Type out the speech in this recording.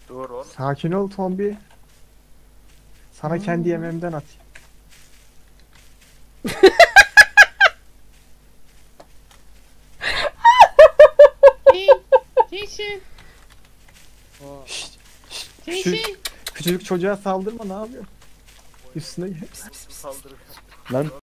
Dur oğlum. Sakin ol Tombi. Sana kendi yemeğimden atayım. Hey, Jason, Şşt, Jason. küçücük çocuğa saldırma, ne yapıyorsun? Üstüne gel. Saldırı. Lan